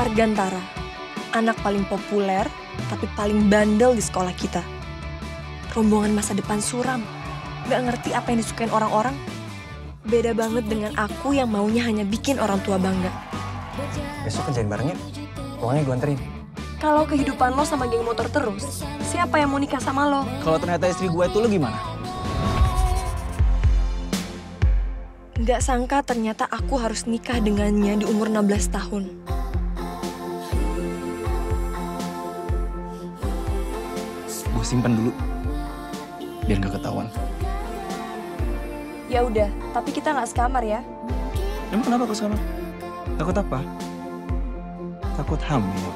Argantara, anak paling populer tapi paling bandel di sekolah kita. Rombongan masa depan suram, gak ngerti apa yang disukain orang-orang. Beda banget dengan aku yang maunya hanya bikin orang tua bangga. Besok kerjain bareng ya, uangnya gue anterin. Kalau kehidupan lo sama geng motor terus, siapa yang mau nikah sama lo? Kalau ternyata istri gue itu lo gimana? Gak sangka ternyata aku harus nikah dengannya di umur 16 tahun. Gue simpen dulu, biar gak ketahuan. Ya udah, tapi kita nggak sekamar ya. Emang kenapa kau sekamar? Takut apa? Takut hamil.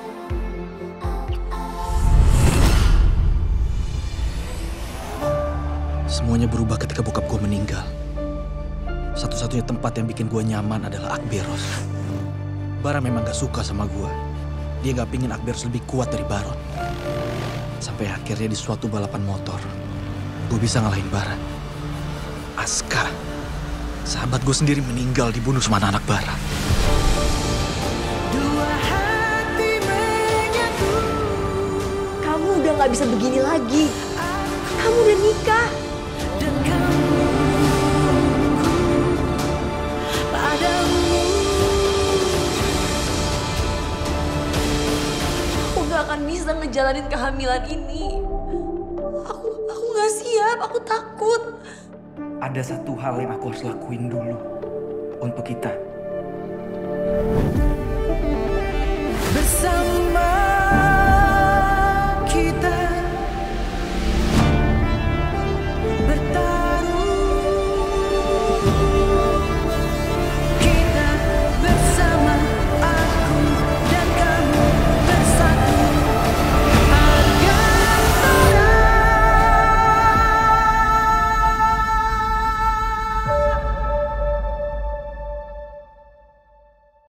Semuanya berubah ketika bokap gue meninggal. Satu-satunya tempat yang bikin gue nyaman adalah Akberos. Bara memang gak suka sama gue. Dia gak pingin Akberos lebih kuat dari Baron. Sampai akhirnya di suatu balapan motor, gue bisa ngalahin Bara. Aska, sahabat gue sendiri meninggal dibunuh sama anak Bara. Kamu udah nggak bisa begini lagi. Kamu udah nikah. Aku gak akan bisa ngejalanin kehamilan ini. Aku gak siap, aku takut. Ada satu hal yang aku harus lakuin dulu untuk kita. Bersama